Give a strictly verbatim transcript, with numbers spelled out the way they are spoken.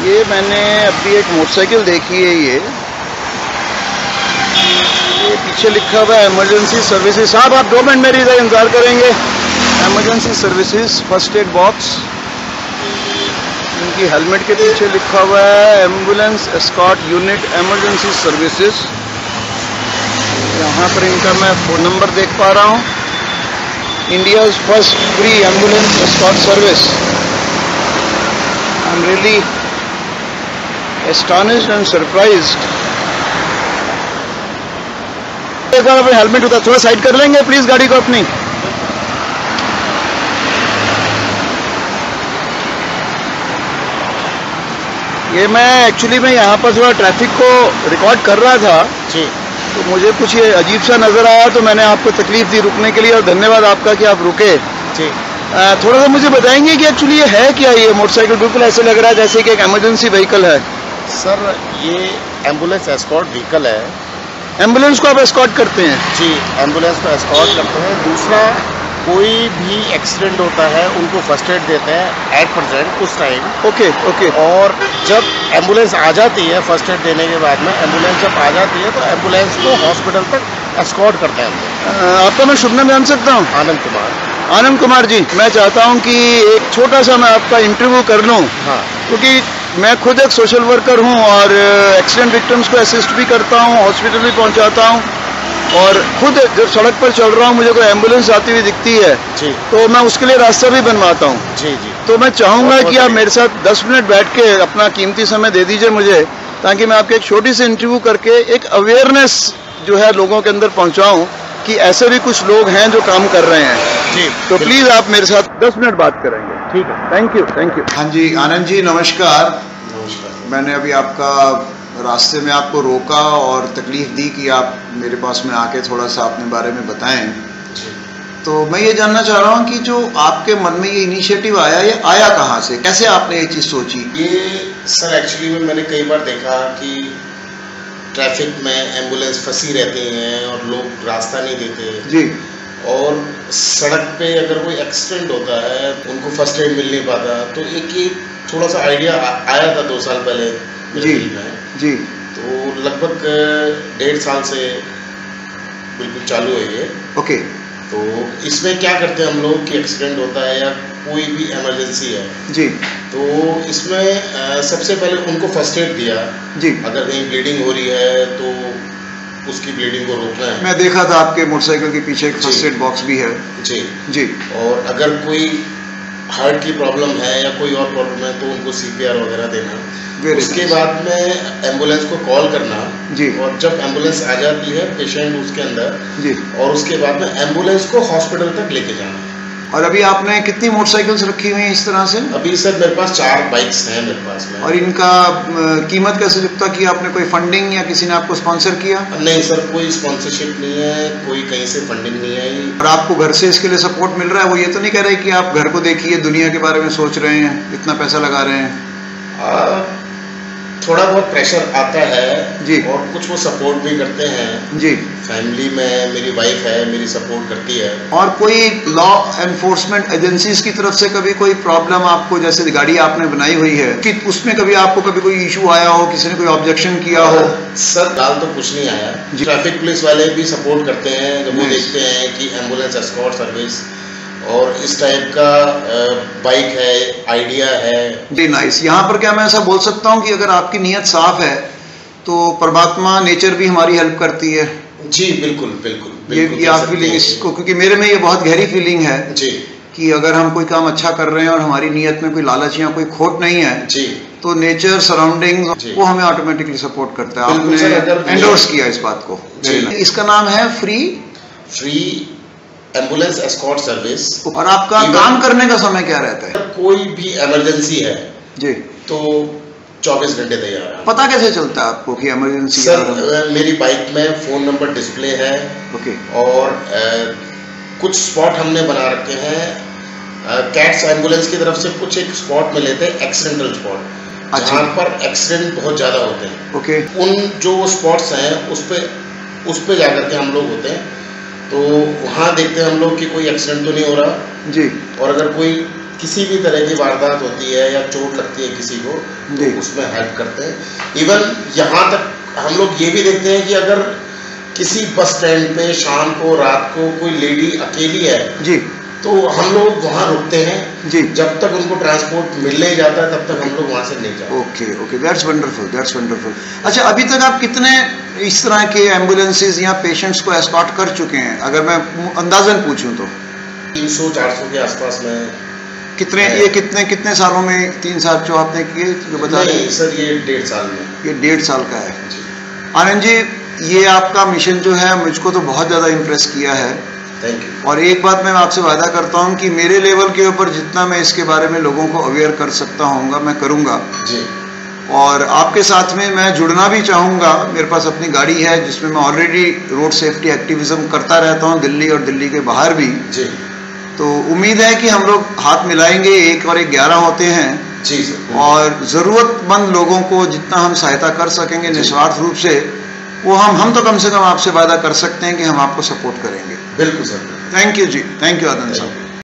ये मैंने अभी एक मोटरसाइकिल देखी है। ये ये पीछे लिखा हुआ है इमरजेंसी सर्विसेज। साहब आप दो मिनट मेरी इंतजार करेंगे। Emergency services first aid box. इनकी हेलमेट के पीछे लिखा हुआ है ambulance escort unit emergency services. यहाँ पर इनका मैं फोन नंबर देख पा रहा हूँ। India's first free ambulance escort service. I am really astonished and surprised. एक बार अपने हेलमेट उतार, थोड़ा साइड कर लेंगे प्लीज गाड़ी को अपनी। ये मैं एक्चुअली मैं यहाँ पर थोड़ा ट्रैफिक को रिकॉर्ड कर रहा था जी, तो मुझे कुछ ये अजीब सा नजर आया, तो मैंने आपको तकलीफ दी रुकने के लिए, और धन्यवाद आपका कि आप रुके जी। आ, थोड़ा सा मुझे बताएंगे कि एक्चुअली ये है क्या? ये मोटरसाइकिल बिल्कुल ऐसे लग रहा है जैसे कि एक इमरजेंसी व्हीकल है। सर ये एम्बुलेंस एस्कॉर्ट व्हीकल है। एम्बुलेंस को आप एस्कॉर्ट करते हैं? जी, एम्बुलेंस को एस्कॉर्ट करते हैं। दूसरा, कोई भी एक्सीडेंट होता है उनको फर्स्ट एड देते हैं एट प्रेजेंट उस टाइम। Okay okay. और जब एम्बुलेंस आ जाती है फर्स्ट एड देने के बाद में, एम्बुलेंस जब आ जाती है तो एम्बुलेंस को हॉस्पिटल तक एस्कॉर्ट करते हैं हम लोग। आपका मैं शुभ नाम जान सकता हूँ? आनंद कुमार। आनंद कुमार जी, मैं चाहता हूँ कि एक छोटा सा मैं आपका इंटरव्यू कर लूँ। हाँ। क्योंकि मैं खुद एक सोशल वर्कर हूँ और एक्सीडेंट विक्टिम्स को असिस्ट भी करता हूँ, हॉस्पिटल भी पहुँचाता हूँ, और खुद जब सड़क पर चल रहा हूँ मुझे कोई एम्बुलेंस आती हुई दिखती है जी, तो मैं उसके लिए रास्ता भी बनवाता हूँ जी जी। तो मैं चाहूँगा कि आप मेरे साथ दस मिनट बैठ के अपना कीमती समय दे दीजिए मुझे, ताकि मैं आपके एक छोटी सी इंटरव्यू करके एक अवेयरनेस जो है लोगों के अंदर पहुँचाऊँ कि ऐसे भी कुछ लोग हैं जो काम कर रहे हैं जी। तो प्लीज आप मेरे साथ दस मिनट बात करेंगे? ठीक है, थैंक यू थैंक यू। हाँ जी आनंद जी नमस्कार। नमस्कार। मैंने अभी आपका रास्ते में आपको रोका और तकलीफ दी कि आप मेरे पास में आके थोड़ा सा अपने बारे में बताएं। तो मैं ये जानना चाह रहा हूँ कि जो आपके मन में ये इनिशिएटिव आया, ये आया कहाँ से? कैसे आपने ये चीज़ सोची? ये सर एक्चुअली में मैंने कई बार देखा कि ट्रैफिक में एम्बुलेंस फंसी रहती हैं और लोग रास्ता नहीं देते जी, और सड़क पे अगर कोई एक्सीडेंट होता है उनको फर्स्ट एड मिल नहीं पाता। तो एक ये थोड़ा सा आइडिया आया था दो साल पहले जी में जी। तो लगभग डेढ़ साल से बिल्कुल चालू है ये। ओके। तो इसमें क्या करते हैं हम लोग कि एक्सीडेंट होता है या कोई भी इमरजेंसी है जी, तो इसमें आ, सबसे पहले उनको फर्स्ट एड दिया जी। अगर कहीं ब्लीडिंग हो रही है तो उसकी ब्लीडिंग को रोकना है। मैं देखा था आपके मोटरसाइकिल के पीछे एक फर्स्ट एड बॉक्स भी है जी जी। और अगर कोई हार्ट की प्रॉब्लम है या कोई और प्रॉब्लम है तो उनको सीपीआर वगैरह देना। उसके बाद में एम्बुलेंस को कॉल करना जी, और जब एम्बुलेंस आ जाती है पेशेंट उसके अंदर जी, और उसके बाद में एम्बुलेंस को हॉस्पिटल तक लेके जाना। और अभी आपने कितनी मोटरसाइकिल्स रखी हुई हैं इस तरह से? अभी सर मेरे पास चार बाइक्स हैं मेरे पास में। और इनका कीमत कैसे जुकता की? आपने कोई फंडिंग या किसी ने आपको स्पॉन्सर किया? नहीं सर, कोई स्पॉन्सरशिप नहीं है, कोई कहीं से फंडिंग नहीं आई। और आपको घर से इसके लिए सपोर्ट मिल रहा है? वो ये तो नहीं कह रहे कि आप घर को देखिए, दुनिया के बारे में सोच रहे हैं, इतना पैसा लगा रहे हैं? आ, थोड़ा बहुत प्रेशर आता है जी, और कुछ वो सपोर्ट भी करते हैं जी। फैमिली में मेरी वाइफ है, मेरी सपोर्ट करती है। और कोई लॉ एनफोर्समेंट एजेंसीज की तरफ से कभी कोई प्रॉब्लम आपको, जैसे गाड़ी आपने बनाई हुई है कि उसमें कभी आपको कभी कोई इशू आया हो, किसी ने कोई ऑब्जेक्शन किया हो? सर दाल तो कुछ नहीं आया। ट्रैफिक पुलिस वाले भी सपोर्ट करते हैं जब वो देखते हैं कि एम्बुलेंस एस्कॉर्ट सर्विस और इस टाइप का बाइक है, आइडिया है। जी नाइस। यहाँ पर क्या मैं ऐसा बोल सकता हूँ कि अगर आपकी नीयत साफ है तो परमात्मा, नेचर भी हमारी हेल्प करती है? जी बिल्कुल बिल्कुल, बिल्कुल ये, ये आप फीलिंग इसको, क्योंकि मेरे में ये बहुत गहरी फीलिंग है जी कि अगर हम कोई काम अच्छा कर रहे हैं और हमारी नीयत में कोई लालच या कोई खोट नहीं है जी, तो नेचर सराउंडिंग वो हमें ऑटोमेटिकली सपोर्ट करता है। आपने एंडोर्स किया इस बात को। इसका नाम है free free ambulance escort service. और आपका काम करने का समय क्या रहता है? कोई भी इमरजेंसी है जी तो चौबीस घंटे तैयार है। पता कैसे चलता है आपको कि इमरजेंसी? सर मेरी बाइक में फोन नंबर डिस्प्ले है ओके, और आ, कुछ स्पॉट हमने बना रखे हैं कैट्स एम्बुलेंस की तरफ से। कुछ एक स्पॉट मिले थे एक्सीडेंटल स्पॉट, जहाँ पर एक्सीडेंट बहुत ज्यादा होते हैं ओके। उन जो स्पॉट्स हैं उस पे उस पे जाकर के हम लोग होते हैं, तो वहाँ देखते हैं हम लोग कि कोई एक्सीडेंट तो नहीं हो रहा जी। और अगर कोई किसी भी तरह की वारदात होती है या चोट लगती है किसी को, तो उसमें हेल्प करते हैं। इवन यहाँ तक हम लोग ये भी देखते हैं कि अगर किसी बस स्टैंड पे शाम को रात को कोई लेडी अकेली है जी, तो हम लोग वहाँ रुकते हैं जी, जब तक उनको ट्रांसपोर्ट मिल नहीं जाता है तब तक हम लोग वहाँ से नहीं जाते। Okay okay, that's wonderful, that's wonderful. अच्छा, अभी तक आप कितने इस तरह के एम्बुलेंसेज या पेशेंट्स को एस्कॉर्ट कर चुके हैं, अगर मैं अंदाजन पूछूं तो? तीन सौ चार सौ के आसपास में। कितने ये कितने कितने सालों में तीन साल जो आपने किए जो बता रहे हैं? सर ये डेढ़ साल में। ये डेढ़ साल का है। आनंद जी, ये आपका मिशन जो है मुझको तो बहुत ज़्यादा इम्प्रेस किया है। Thank you. और एक बात मैं आपसे वादा करता हूँ कि मेरे लेवल के ऊपर जितना मैं इसके बारे में लोगों को अवेयर कर सकता हूँ मैं करूँगा जी। और आपके साथ में मैं जुड़ना भी चाहूँगा। मेरे पास अपनी गाड़ी है जिसमें मैं ऑलरेडी रोड सेफ्टी एक्टिविज्म करता रहता हूँ, दिल्ली और दिल्ली के बाहर भी जी। तो उम्मीद है कि हम लोग हाथ मिलाएंगे, एक और एक ग्यारह होते हैं जी सर। और ज़रूरतमंद लोगों को जितना हम सहायता कर सकेंगे निस्वार्थ रूप से, वो हम हम तो कम से कम आपसे वादा कर सकते हैं कि हम आपको सपोर्ट करेंगे। बिल्कुल सर। थैंक यू जी, थैंक यू आनंद साहब।